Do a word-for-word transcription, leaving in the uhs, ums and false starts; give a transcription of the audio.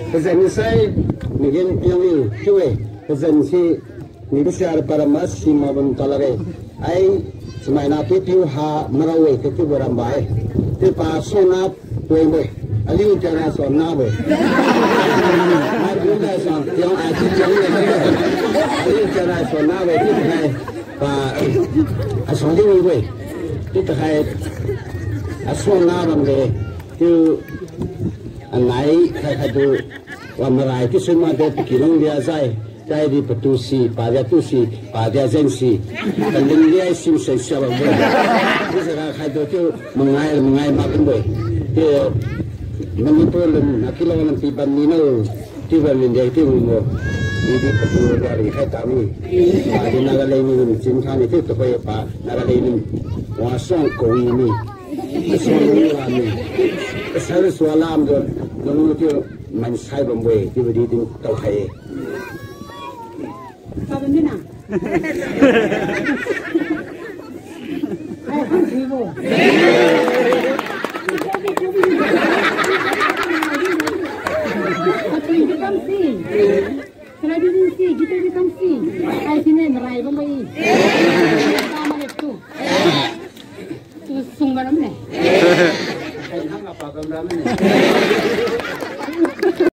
Kezen saya mungkin yang ini cuy. Kezen si ni besar para mas si mabun talare. Ai semai napi tiu ha merawe ketu berambai. Ti pa sonap boy boy. Aliu jangan sonap boy. Aliu jangan son yang aji jangan. Aliu jangan sonap boy. Ti kai pa asal dia boy. Ti kai asal nabam deh. Ti anai kai tu Wamarai itu semua dia pikiran dia saya, saya di petusi, pada tusi, pada agensi, dan dia sim sosial boleh. Jadi sekarang kalau tu mengair mengair makan boleh. Dia menipul nak kilo nak tiban minum, tiban dia itu mau di petu dari kai kami. Di negara ini cinta itu tu kaya apa negara ini wasong kau ini, asal ini kami, asal sualam tu, lalu tu. Man sai bamboy di budi di tau hai. Apa ni nak? Hai kan sibo. Tapi di kamsi. Kalau di sini kita di kamsi. Hai sini merai bamboy. Sama itu. Tu sunggaram ni. Hai hang apa kamu ramai ni?